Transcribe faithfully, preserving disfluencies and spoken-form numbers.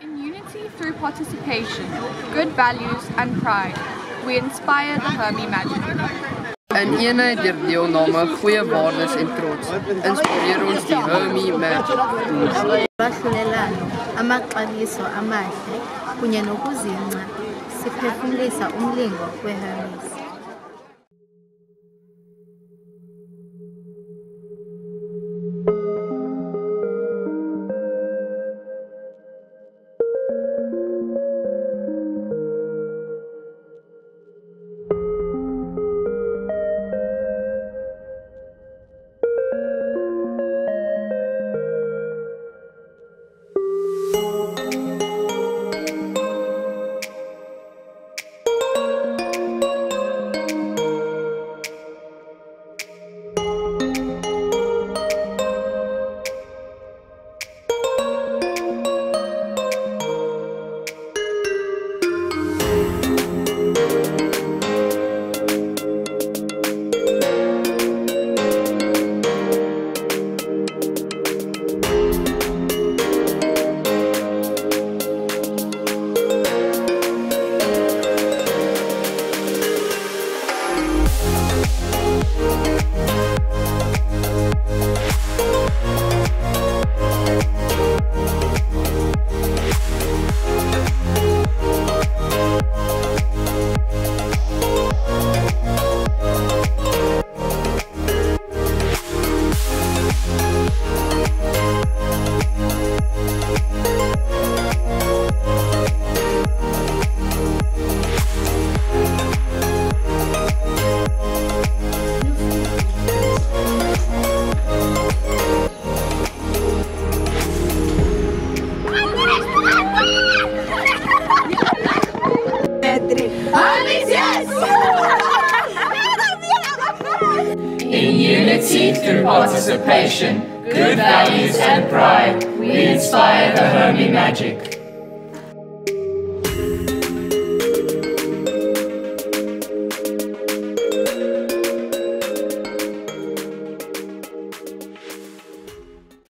In unity through participation, good values and pride, we inspire the Hermie magic. In eenheid deur deelname, goeie waardes en trots, inspireer ons die Hermie Magic. Bahlulelana, amaxabiso amahle kunye nokuzingca siphefumlisa umlingo weHermes. In unity through participation, good values and pride, we inspire the Hermie magic.